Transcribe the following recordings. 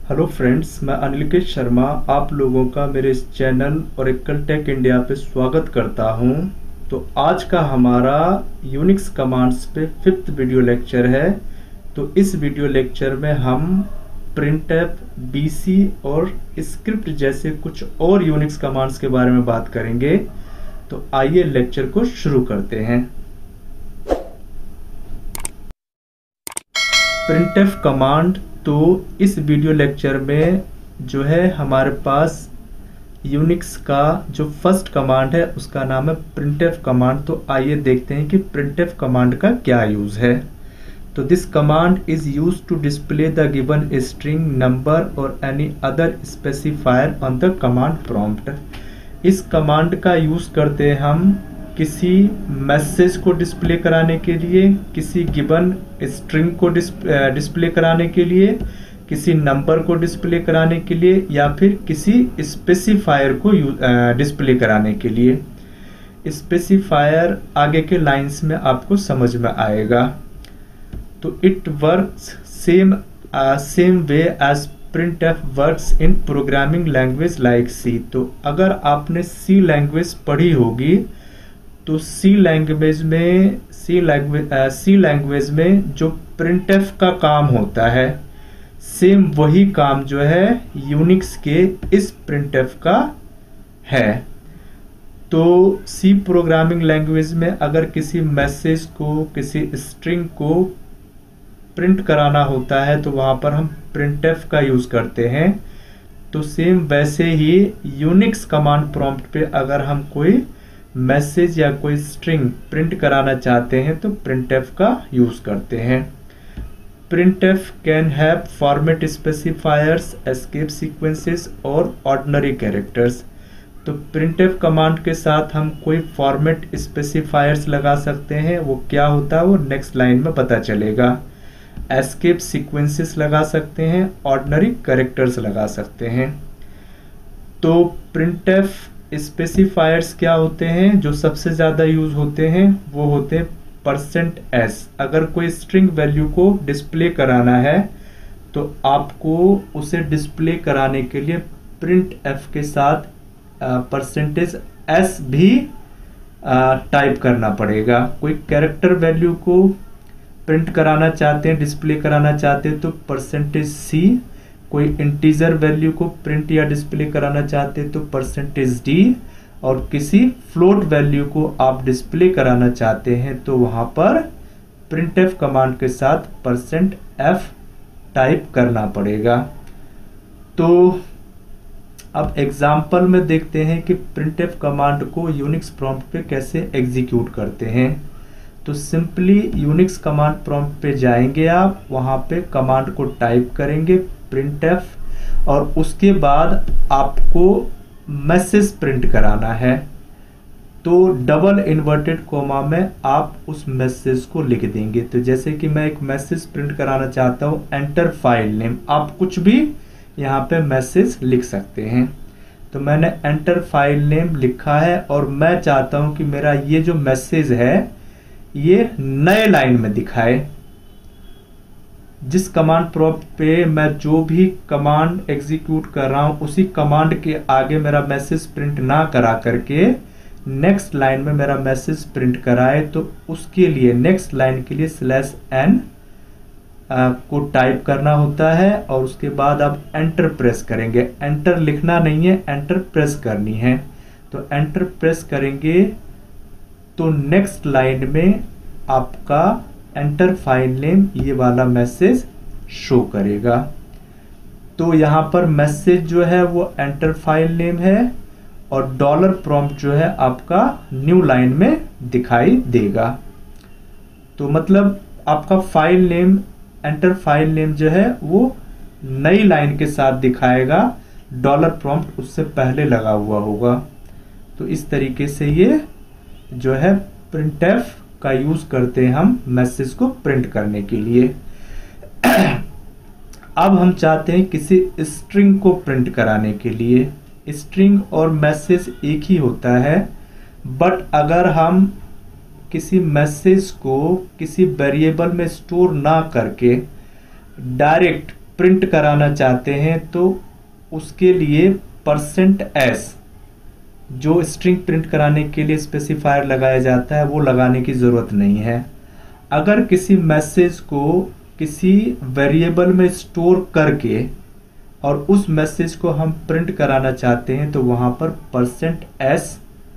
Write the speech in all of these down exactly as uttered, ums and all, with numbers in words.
Hello friends, मैं अनिकेश शर्मा आप लोगों का मेरे इस चैनल ओरेकल टेक इंडिया पे स्वागत करता हूं। तो आज का हमारा यूनिक्स कमांड्स पे फिफ्थ वीडियो लेक्चर है। तो इस वीडियो लेक्चर में हम प्रिंटफ, बीसी और स्क्रिप्ट जैसे कुछ और यूनिक्स कमांड्स के बारे में बात करेंगे। तो आइए लेक्चर को शुरू करते हैं। प्रिंटफ कमांड, तो इस वीडियो लेक्चर में जो है हमारे पास यूनिक्स का जो फर्स्ट कमांड है उसका नाम है प्रिंटफ कमांड। तो आइए देखते हैं कि प्रिंटफ कमांड का क्या यूज है। तो this command is use to display the given string, number और any other specifier on the command prompt. इस कमांड का यूज करते हैं हम किसी मैसेज को डिस्प्ले कराने के लिए, किसी गिवन स्ट्रिंग को डिस्प्ले कराने के लिए, किसी नंबर को डिस्प्ले कराने के लिए या फिर किसी स्पेसिफायर को डिस्प्ले कराने के लिए। स्पेसिफायर आगे के लाइंस में आपको समझ में आएगा। तो it works same same way as printf works in programming language like C. तो अगर आपने सी लैंग्वेज पढ़ी होगी तो सी लैंग्वेज में सी लैंग्वेज सी लैंग्वेज में जो प्रिंटफ का काम होता है, सेम वही काम जो है यूनिक्स के इस प्रिंटफ का है। तो सी प्रोग्रामिंग लैंग्वेज में अगर किसी मैसेज को, किसी स्ट्रिंग को प्रिंट कराना होता है तो वहां पर हम प्रिंटफ का यूज करते हैं। तो सेम वैसे ही यूनिक्स कमांड प्रॉम्प्ट पे अगर हम कोई मैसेज या कोई स्ट्रिंग प्रिंट कराना चाहते हैं तो प्रिंटफ का यूज करते हैं। Printf can have format specifiers, escape sequences और ऑर्डिनरी कैरेक्टर्स। तो प्रिंटफ कमांड के साथ हम कोई फॉर्मेट स्पेसिफायर्स लगा सकते हैं। वो क्या होता है वो नेक्स्ट लाइन में पता चलेगा। एस्केप सीक्वेंसेस लगा सकते हैं, ऑर्डिनरी कैरेक्टर्स लगा सकते हैं। तो प्रिंटफ स्पेसिफायर्स क्या होते हैं जो सबसे ज्यादा यूज होते हैं, वो होते हैं परसेंट एस। अगर कोई स्ट्रिंग वैल्यू को डिस्प्ले कराना है तो आपको उसे डिस्प्ले कराने के लिए प्रिंट एफ के साथ परसेंटेज एस भी टाइप करना पड़ेगा। कोई कैरेक्टर वैल्यू को प्रिंट कराना चाहते हैं, डिस्प्ले कराना चाहते हैं तो परसेंटेज सी। कोई इंटीजर वैल्यू को प्रिंट या डिस्प्ले कराना चाहते हैं तो परसेंटेज डी। और किसी फ्लोट वैल्यू को आप डिस्प्ले कराना चाहते हैं तो वहां पर प्रिंटफ कमांड के साथ परसेंट एफ टाइप करना पड़ेगा। तो अब एग्जाम्पल में देखते हैं कि प्रिंटफ कमांड को यूनिक्स प्रॉम्प्ट पे कैसे एग्जीक्यूट करते हैं। तो सिंपली यूनिक्स कमांड प्रॉम्प्ट पे जाएंगे आप, वहां पे कमांड को टाइप करेंगे प्रिंटफ और उसके बाद आपको मैसेज प्रिंट कराना है। तो डबल इन्वर्टेड कोमा में आप उस मैसेज को लिख देंगे। तो जैसे कि मैं एक मैसेज प्रिंट कराना चाहता हूं, एंटर फाइल नेम, आप कुछ भी यहाँ पे मैसेज लिख सकते हैं। तो मैंने एंटर फाइल नेम लिखा है और मैं चाहता हूं कि मेरा ये जो मैसेज है ये नए लाइन में दिखाए। जिस कमांड प्रॉम्प्ट पे मैं जो भी कमांड एग्जीक्यूट कर रहा हूं उसी कमांड के आगे मेरा मैसेज प्रिंट ना करा करके नेक्स्ट लाइन में मेरा मैसेज प्रिंट कराए, तो उसके लिए नेक्स्ट लाइन के लिए स्लैश एन को टाइप करना होता है और उसके बाद आप एंटर प्रेस करेंगे। एंटर लिखना नहीं है, एंटर प्रेस करनी है। तो एंटर प्रेस करेंगे तो नेक्स्ट लाइन में आपका एंटर फाइल नेम ये वाला मैसेज शो करेगा। तो यहां पर मैसेज जो है वो एंटर फाइल नेम है और डॉलर प्रॉम्प्ट जो है आपका न्यू लाइन में दिखाई देगा। तो मतलब आपका file name, enter file name जो है वो नई लाइन के साथ दिखाएगा, डॉलर प्रॉम्प्ट उससे पहले लगा हुआ होगा। तो इस तरीके से ये जो है प्रिंटफ का यूज करते हैं हम मैसेज को प्रिंट करने के लिए। अब हम चाहते हैं किसी स्ट्रिंग को प्रिंट कराने के लिए। स्ट्रिंग और मैसेज एक ही होता है, बट अगर हम किसी मैसेज को किसी वेरिएबल में स्टोर ना करके डायरेक्ट प्रिंट कराना चाहते हैं तो उसके लिए परसेंट एस जो स्ट्रिंग प्रिंट कराने के लिए स्पेसिफायर लगाया जाता है वो लगाने की ज़रूरत नहीं है। अगर किसी मैसेज को किसी वेरिएबल में स्टोर करके और उस मैसेज को हम प्रिंट कराना चाहते हैं तो वहां पर परसेंट एस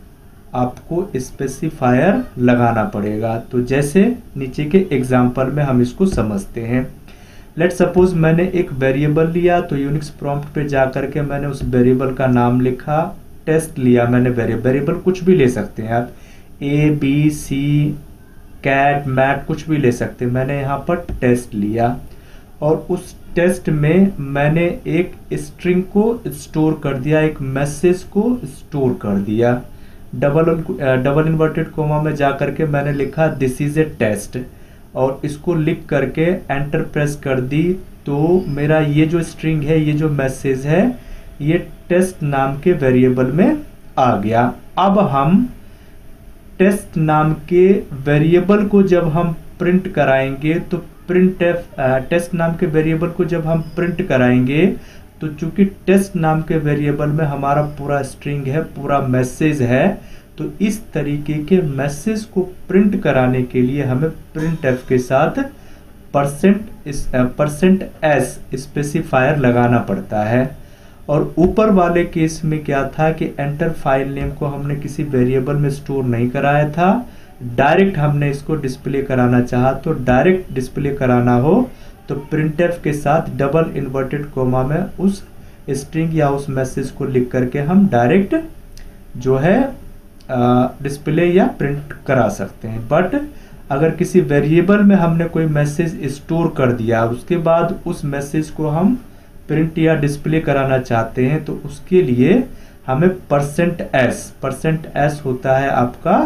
आपको स्पेसिफायर लगाना पड़ेगा। तो जैसे नीचे के एग्जाम्पल में हम इसको समझते हैं। लेट सपोज मैंने एक वेरिएबल लिया, तो यूनिक्स प्रॉम्प्ट पे जाकर के मैंने उस वेरिएबल का नाम लिखा, टेस्ट लिया मैंने। वेरिएबल कुछ भी ले सकते हैं आप, A B C cat mat कुछ भी ले सकते हैं। मैंने यहाँ पर टेस्ट लिया और उस टेस्ट में मैंने एक स्ट्रिंग को स्टोर कर दिया, एक मैसेज को स्टोर कर दिया। डबल डबल इन्वर्टेड कोमा में जाकर के मैंने लिखा दिस इज ए टेस्ट और इसको लिख करके एंटर प्रेस कर दी। तो मेरा ये जो स्ट्रिंग है, ये जो मैसेज है, ये टेस्ट नाम के वेरिएबल में आ गया। अब हम टेस्ट नाम के वेरिएबल को जब हम प्रिंट कराएंगे तो प्रिंट एफ टेस्ट नाम के वेरिएबल को जब हम प्रिंट कराएंगे तो चूंकि टेस्ट नाम के वेरिएबल में हमारा पूरा स्ट्रिंग है, पूरा मैसेज है, तो इस तरीके के मैसेज को प्रिंट कराने के लिए हमें प्रिंट एफ के साथ परसेंट परसेंट एस स्पेसिफायर लगाना पड़ता है। और ऊपर वाले केस में क्या था कि एंटर फाइल नेम को हमने किसी वेरिएबल में स्टोर नहीं कराया था, डायरेक्ट हमने इसको डिस्प्ले कराना चाहा। तो डायरेक्ट डिस्प्ले कराना हो तो प्रिंटफ के साथ डबल इन्वर्टेड कोमा में उस स्ट्रिंग या उस मैसेज को लिख करके हम डायरेक्ट जो है डिस्प्ले या प्रिंट करा सकते हैं। बट अगर किसी वेरिएबल में हमने कोई मैसेज स्टोर कर दिया, उसके बाद उस मैसेज को हम प्रिंट या डिस्प्ले कराना चाहते हैं, तो उसके लिए हमें परसेंट एस परसेंट एस होता है आपका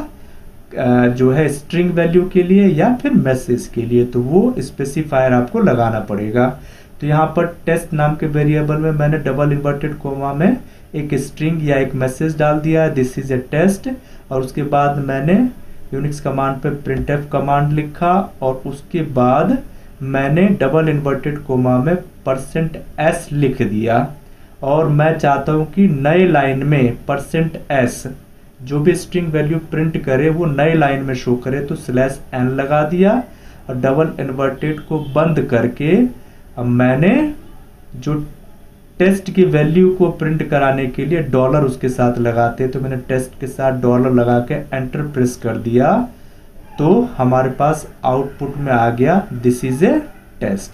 जो है स्ट्रिंग वैल्यू के लिए या फिर मैसेज के लिए, तो वो स्पेसिफायर आपको लगाना पड़ेगा। तो यहाँ पर टेस्ट नाम के वेरिएबल में मैंने डबल इन्वर्टेड कोमा में एक स्ट्रिंग या एक मैसेज डाल दिया, दिस इज ए टेस्ट, और उसके बाद मैंने यूनिक्स कमांड पे प्रिंटफ कमांड लिखा और उसके बाद मैंने डबल इन्वर्टेड कोमा में परसेंट एस लिख दिया। और मैं चाहता हूं कि नए लाइन में परसेंट एस जो भी स्ट्रिंग वैल्यू प्रिंट करे वो नए लाइन में शो करे, तो स्लैश एन लगा दिया और डबल इन्वर्टेड को बंद करके अब मैंने जो टेस्ट की वैल्यू को प्रिंट कराने के लिए डॉलर उसके साथ लगाते, तो मैंने टेस्ट के साथ डॉलर लगा के एंटर प्रेस कर दिया, तो हमारे पास आउटपुट में आ गया दिस इज ए टेस्ट।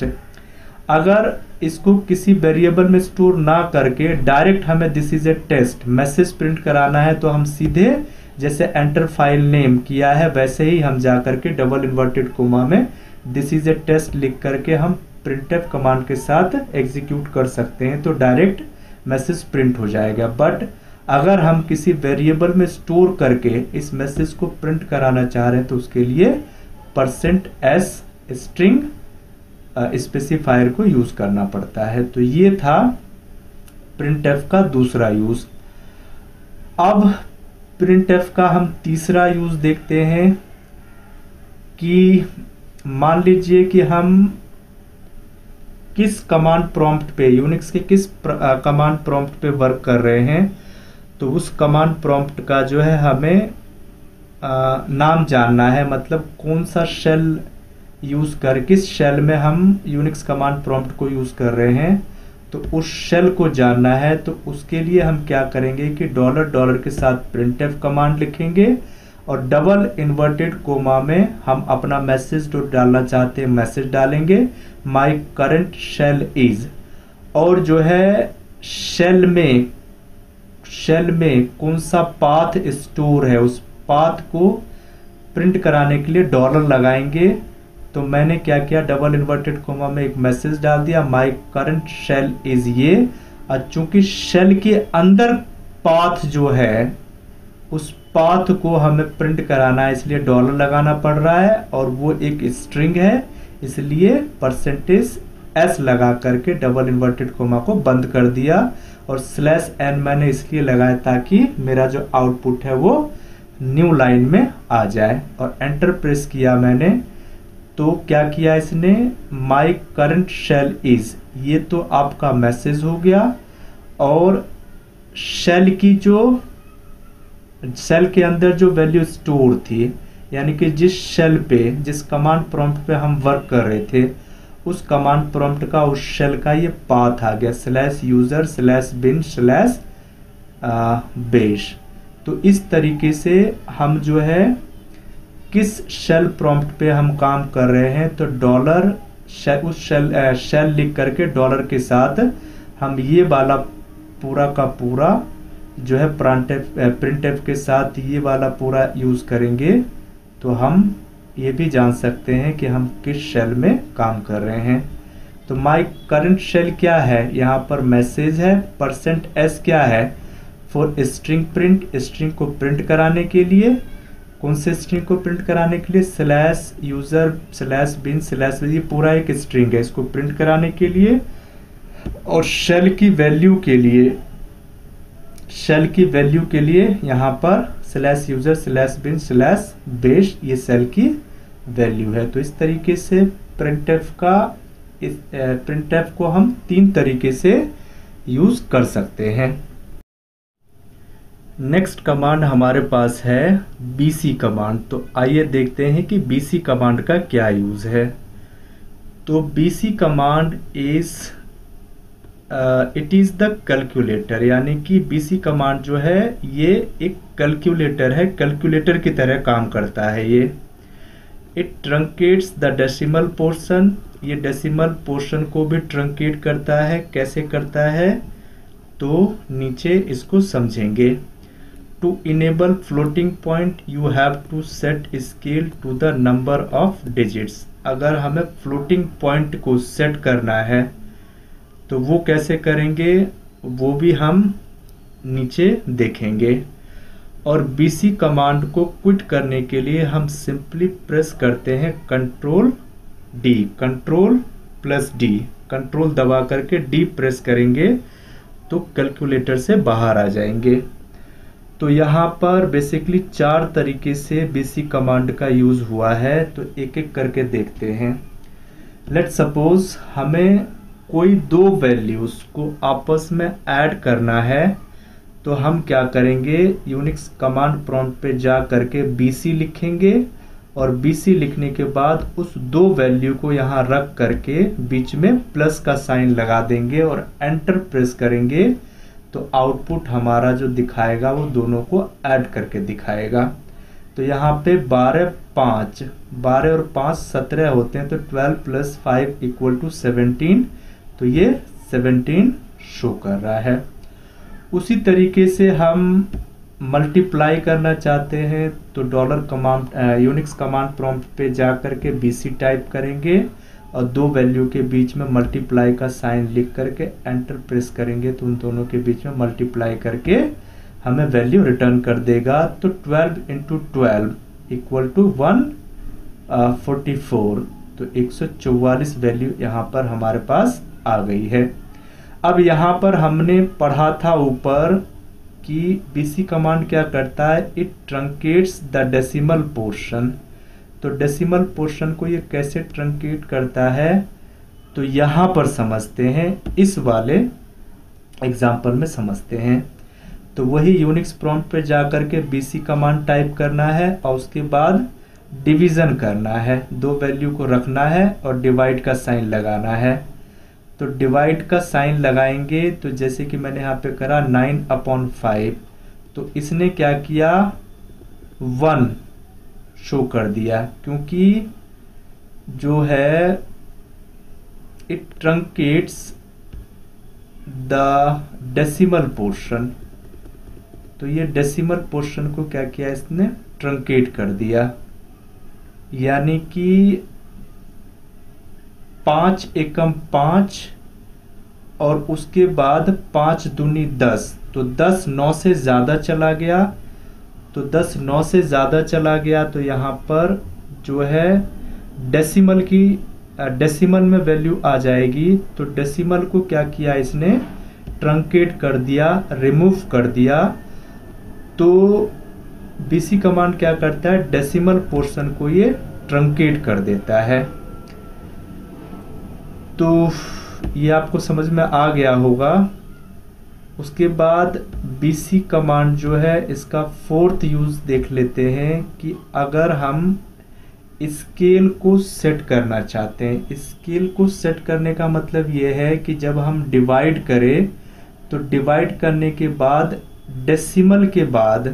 अगर इसको किसी वेरिएबल में स्टोर ना करके डायरेक्ट हमें this is a test message print कराना है, तो हम सीधे जैसे एंटर फाइल नेम किया है वैसे ही हम जा करके डबल इन्वर्टेड कोमा में दिस इज ए टेस्ट लिख करके हम प्रिंटफ कमांड के साथ एग्जीक्यूट कर सकते हैं, तो डायरेक्ट मैसेज प्रिंट हो जाएगा। बट अगर हम किसी वेरिएबल में स्टोर करके इस मैसेज को प्रिंट कराना चाह रहे हैं तो उसके लिए परसेंट एस स्ट्रिंग स्पेसिफायर को यूज करना पड़ता है। तो ये था प्रिंटफ का दूसरा यूज। अब प्रिंटफ का हम तीसरा यूज देखते हैं कि मान लीजिए कि हम किस कमांड प्रॉम्प्ट पे, यूनिक्स के किस कमांड प्रॉम्प्ट पे वर्क कर रहे हैं, तो उस कमांड प्रॉम्प्ट का जो है हमें आ, नाम जानना है, मतलब कौन सा शेल यूज कर किस शेल में हम यूनिक्स कमांड प्रॉम्प्ट को यूज कर रहे हैं, तो उस शेल को जानना है। तो उसके लिए हम क्या करेंगे कि डॉलर डॉलर के साथ प्रिंटफ कमांड लिखेंगे और डबल इन्वर्टेड कोमा में हम अपना मैसेज जो डालना चाहते हैं मैसेज डालेंगे, माई करंट शेल इज, और जो है शेल में शेल में कौन सा पाथ स्टोर है उस पाथ को प्रिंट कराने के लिए डॉलर लगाएंगे। तो मैंने क्या किया, डबल इन्वर्टेड कोमा में एक मैसेज डाल दिया, माई करंट शेल इज ये, और चूंकि शेल के अंदर पाथ जो है उस पाथ को हमें प्रिंट कराना है इसलिए डॉलर लगाना पड़ रहा है, और वो एक स्ट्रिंग है इसलिए परसेंटेज एस लगा करके डबल इन्वर्टेड कोमा को बंद कर दिया, और स्लैश एन मैंने इसलिए लगाया ताकि मेरा जो आउटपुट है वो न्यू लाइन में आ जाए, और एंटर प्रेस किया मैंने, तो क्या किया इसने, माई करंट शेल इज, ये तो आपका मैसेज हो गया। और शेल की जो शेल के अंदर जो वैल्यू स्टोर थी, यानी कि जिस शेल पे, जिस कमांड प्रॉम्प्ट पे हम वर्क कर रहे थे, उस कमांड प्रॉम्प्ट का, उस शेल का ये पाथ आ गया, slash user slash bin slash bash. तो इस तरीके से हम जो है किस शेल प्रॉम्प्ट पे हम काम कर रहे हैं, तो डॉलर उस शेल शेल लिख करके डॉलर के साथ हम ये वाला पूरा का पूरा जो है प्रिंटफ के साथ ये वाला पूरा यूज करेंगे, तो हम ये भी जान सकते हैं कि हम किस शेल में काम कर रहे हैं। तो माई करंट शेल क्या है, यहाँ पर मैसेज है। परसेंट एस क्या है, फॉर स्ट्रिंग प्रिंट, स्ट्रिंग को प्रिंट कराने के लिए। कौन से स्ट्रिंग को प्रिंट कराने के लिए, slash user slash bin slash, ये पूरा एक स्ट्रिंग है, इसको प्रिंट कराने के लिए। और शेल की वैल्यू के लिए, शेल की वैल्यू के लिए यहाँ पर slash user slash bin slash bash, ये शेल की वैल्यू है। तो इस तरीके से प्रिंटफ का इस प्रिंटफ को हम तीन तरीके से यूज कर सकते हैं। नेक्स्ट कमांड हमारे पास है बीसी कमांड। तो आइए देखते हैं कि बीसी कमांड का क्या यूज है। तो BC command is it is the calculator, यानी कि बीसी कमांड जो है ये एक कैलकुलेटर है, कैलकुलेटर की तरह काम करता है ये। It truncates the decimal portion, ये डेसिमल पोर्शन को भी ट्रंकेट करता है। कैसे करता है, तो नीचे इसको समझेंगे। To enable floating point you have to set scale to the number of digits. अगर हमें फ्लोटिंग पॉइंट को सेट करना है तो वो कैसे करेंगे, वो भी हम नीचे देखेंगे। और बीसी कमांड को क्विट करने के लिए हम सिंपली प्रेस करते हैं control D, control plus D, control दबा करके डी प्रेस करेंगे तो कैलकुलेटर से बाहर आ जाएंगे। तो यहाँ पर बेसिकली चार तरीके से बीसी कमांड का यूज हुआ है, तो एक एक करके देखते हैं। लेट सपोज हमें कोई दो वैल्यूज को आपस में ऐड करना है, तो हम क्या करेंगे, यूनिक्स कमांड प्रॉम्प्ट पे जा करके बीसी लिखेंगे और बीसी लिखने के बाद उस दो वैल्यू को यहाँ रख करके बीच में प्लस का साइन लगा देंगे और एंटर प्रेस करेंगे, तो आउटपुट हमारा जो दिखाएगा वो दोनों को ऐड करके दिखाएगा। तो यहाँ पे बारह पाँच, बारह और पाँच सत्रह होते हैं, तो twelve plus five equal to seventeen, तो ये सेवनटीन शो कर रहा है। उसी तरीके से हम मल्टीप्लाई करना चाहते हैं, तो dollar command Unix command prompt पे जा करके बीसी टाइप करेंगे और दो वैल्यू के बीच में मल्टीप्लाई का साइन लिख करके एंटर प्रेस करेंगे, तो उन दोनों के बीच में मल्टीप्लाई करके हमें वैल्यू रिटर्न कर देगा। तो twelve into twelve equal to one forty four, तो एक सौ चौवालीस वैल्यू यहाँ पर हमारे पास आ गई है। अब यहाँ पर हमने पढ़ा था ऊपर कि बीसी कमांड क्या करता है, it truncates the decimal portion. तो डेसिमल पोर्शन को ये कैसे ट्रंकेट करता है, तो यहाँ पर समझते हैं, इस वाले एग्जाम्पल में समझते हैं। तो वही यूनिक्स प्रॉम्प्ट पे जा करके बीसी कमांड टाइप करना है और उसके बाद डिवीजन करना है, दो वैल्यू को रखना है और डिवाइड का साइन लगाना है। तो डिवाइड का साइन लगाएंगे, तो जैसे कि मैंने यहाँ पे करा नाइन अपॉन फाइव, तो इसने क्या किया, वन शो कर दिया, क्योंकि जो है it truncates the decimal portion, तो ये डेसिमल पोर्शन को क्या किया, इसने ट्रंकेट कर दिया, यानी कि पाँच एकम पाँच और उसके बाद पाँच दूनी दस, तो दस नौ से ज़्यादा चला गया, तो दस नौ से ज़्यादा चला गया, तो यहाँ पर जो है डेसिमल की डेसिमल में वैल्यू आ जाएगी। तो डेसिमल को क्या किया, इसने ट्रंकेट कर दिया, रिमूव कर दिया। तो बीसी कमांड क्या करता है, डेसिमल पोर्शन को ये ट्रंकेट कर देता है। तो ये आपको समझ में आ गया होगा। उसके बाद बीसी कमांड जो है इसका फोर्थ यूज देख लेते हैं कि अगर हम स्केल को सेट करना चाहते हैं। स्केल को सेट करने का मतलब ये है कि जब हम डिवाइड करें तो डिवाइड करने के बाद डेसिमल के बाद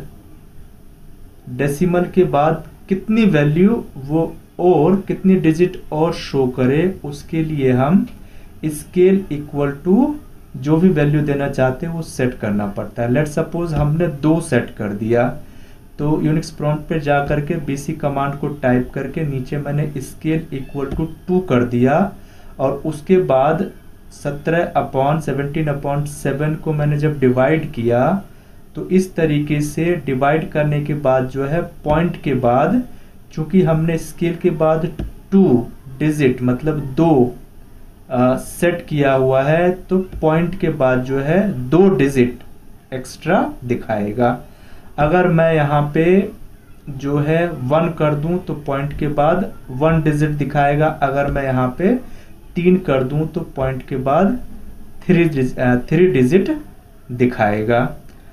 डेसिमल के बाद कितनी वैल्यू वो और कितनी डिजिट और शो करे, उसके लिए हम स्केल इक्वल टू जो भी वैल्यू देना चाहते हैं वो सेट करना पड़ता है। लेट सपोज हमने दो सेट कर दिया, तो यूनिक्स प्रॉम्प्ट पे जा करके बीसी कमांड को टाइप करके नीचे मैंने स्केल इक्वल टू टू कर दिया और उसके बाद सत्रह अपॉन सेवनटीन अपॉन सेवन को मैंने जब डिवाइड किया तो इस तरीके से डिवाइड करने के बाद जो है पॉइंट के बाद, चूंकि हमने स्केल के बाद टू डिजिट मतलब दो आ, सेट किया हुआ है, तो पॉइंट के बाद जो है दो डिजिट एक्स्ट्रा दिखाएगा। अगर मैं यहाँ पे जो है वन कर दूं तो पॉइंट के बाद वन डिजिट दिखाएगा। अगर मैं यहाँ पे तीन कर दूं तो पॉइंट के बाद थ्री थ्री डिजिट दिखाएगा।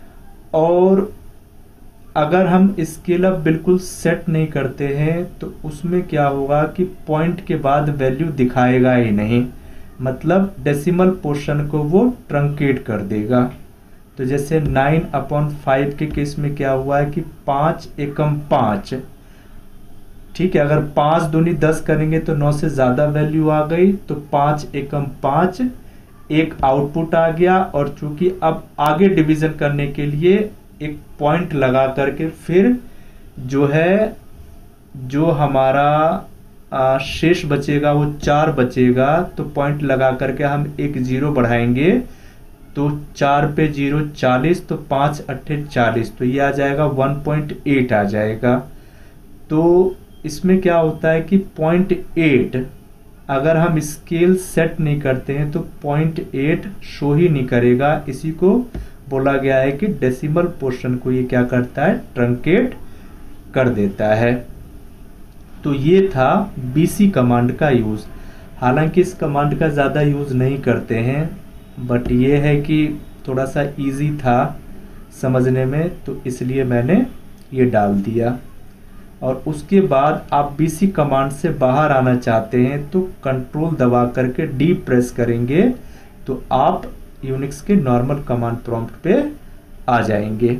और अगर हम स्केल अप बिल्कुल सेट नहीं करते हैं तो उसमें क्या होगा कि पॉइंट के बाद वैल्यू दिखाएगा ही नहीं, मतलब डेसिमल पोर्शन को वो ट्रंकेट कर देगा। तो जैसे नाइन अपॉन फाइव के केस में क्या हुआ है कि पाँच एकम पाँच, ठीक है। अगर पाँच दूनी दस करेंगे तो नौ से ज़्यादा वैल्यू आ गई, तो पाँच एकम पाँच एक आउटपुट आ गया। और चूंकि अब आगे डिवीजन करने के लिए एक पॉइंट लगा करके फिर जो है जो हमारा आ, शेष बचेगा वो चार बचेगा, तो पॉइंट लगा करके हम एक जीरो बढ़ाएंगे तो चार पे जीरो चालीस, तो पाँच अट्ठे चालीस, तो ये आ जाएगा वन पॉइंट एट आ जाएगा। तो इसमें क्या होता है कि पॉइंट एट अगर हम स्केल सेट नहीं करते हैं तो पॉइंट एट शो ही नहीं करेगा। इसी को बोला गया है कि डेसिमल पोर्शन को ये क्या करता है, ट्रंकेट कर देता है। तो ये था बीसी कमांड का यूज। हालांकि इस कमांड का ज़्यादा यूज नहीं करते हैं, बट ये है कि थोड़ा सा इजी था समझने में, तो इसलिए मैंने ये डाल दिया। और उसके बाद आप बीसी कमांड से बाहर आना चाहते हैं तो कंट्रोल दबा करके डी प्रेस करेंगे तो आप यूनिक्स के नॉर्मल कमांड प्रॉम्प्ट पे आ जाएंगे।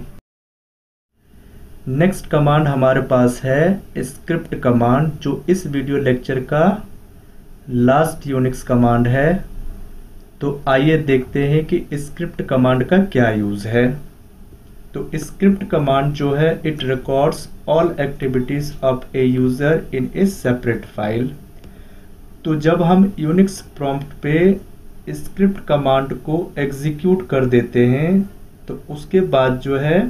नेक्स्ट कमांड हमारे पास है स्क्रिप्ट कमांड, जो इस वीडियो लेक्चर का लास्ट यूनिक्स कमांड है। तो आइए देखते हैं कि स्क्रिप्ट कमांड का क्या यूज है। तो स्क्रिप्ट कमांड जो है it records all activities of a user in a separate file. तो जब हम यूनिक्स प्रॉम्प्ट पे स्क्रिप्ट कमांड को एग्जीक्यूट कर देते हैं तो उसके बाद जो है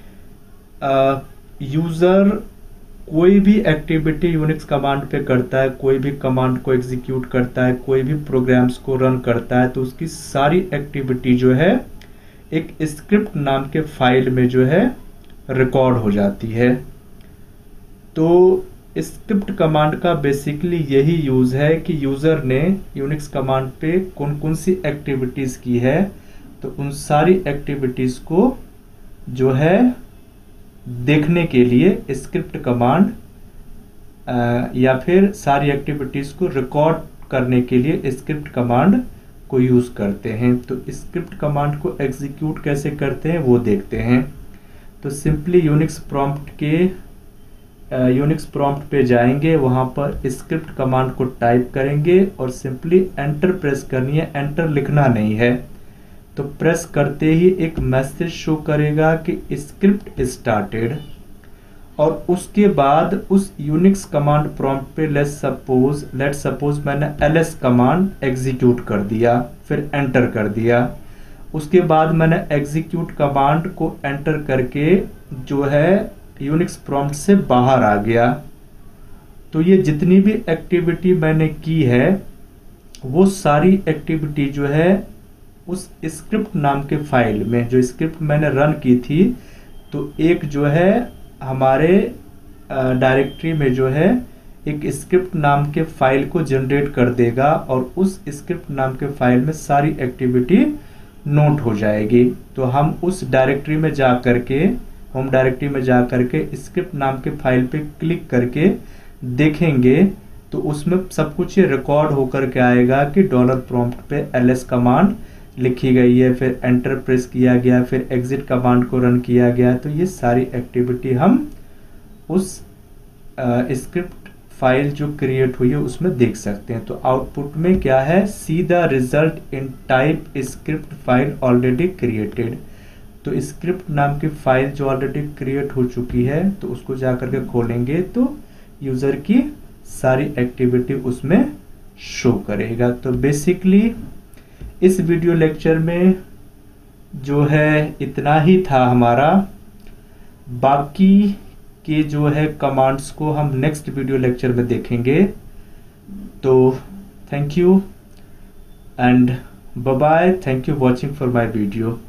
यूजर कोई भी एक्टिविटी यूनिक्स कमांड पे करता है, कोई भी कमांड को एग्जीक्यूट करता है, कोई भी प्रोग्राम्स को रन करता है, तो उसकी सारी एक्टिविटी जो है एक स्क्रिप्ट नाम के फाइल में जो है रिकॉर्ड हो जाती है। तो स्क्रिप्ट कमांड का बेसिकली यही यूज है कि यूजर ने यूनिक्स कमांड पे कौन कौन सी एक्टिविटीज की है, तो उन सारी एक्टिविटीज को जो है देखने के लिए स्क्रिप्ट कमांड या फिर सारी एक्टिविटीज को रिकॉर्ड करने के लिए स्क्रिप्ट कमांड को यूज करते हैं। तो स्क्रिप्ट कमांड को एग्जीक्यूट कैसे करते हैं वो देखते हैं। तो सिंपली यूनिक्स प्रॉम्प्ट के यूनिक्स प्रॉम्प्ट पे जाएंगे, वहां पर स्क्रिप्ट कमांड को टाइप करेंगे और सिंपली एंटर प्रेस करनी है, एंटर लिखना नहीं है। तो प्रेस करते ही एक मैसेज शो करेगा कि स्क्रिप्ट स्टार्टेड, और उसके बाद उस यूनिक्स कमांड प्रॉम्प्ट पे लेट सपोज लेट सपोज मैंने एलएस कमांड एग्जीक्यूट कर दिया, फिर एंटर कर दिया। उसके बाद मैंने एग्जीक्यूट कमांड को एंटर करके जो है यूनिक्स प्रॉम्प्ट से बाहर आ गया। तो ये जितनी भी एक्टिविटी मैंने की है वो सारी एक्टिविटी जो है उस स्क्रिप्ट नाम के फाइल में, जो स्क्रिप्ट मैंने रन की थी, तो एक जो है हमारे डायरेक्टरी में जो है एक स्क्रिप्ट नाम के फाइल को जनरेट कर देगा और उस स्क्रिप्ट नाम के फाइल में सारी एक्टिविटी नोट हो जाएगी। तो हम उस डायरेक्टरी में जा करके होम डायरेक्टरी में जा करके स्क्रिप्ट नाम के फाइल पे क्लिक करके देखेंगे तो उसमें सब कुछ ये रिकॉर्ड होकर के आएगा कि डॉलर प्रॉम्प्ट पे एलएस कमांड लिखी गई है, फिर एंटर प्रेस किया गया, फिर एग्जिट कमांड को रन किया गया। तो ये सारी एक्टिविटी हम उस स्क्रिप्ट फाइल जो क्रिएट हुई है उसमें देख सकते हैं। तो आउटपुट में क्या है, see the result in type script file already created. तो स्क्रिप्ट नाम की फाइल जो ऑलरेडी क्रिएट हो चुकी है तो उसको जा करके खोलेंगे तो यूजर की सारी एक्टिविटी उसमें शो करेगा। तो बेसिकली इस वीडियो लेक्चर में जो है इतना ही था हमारा। बाकी के जो है कमांड्स को हम नेक्स्ट वीडियो लेक्चर में देखेंगे। तो thank you and bye bye. Thank you watching for my video.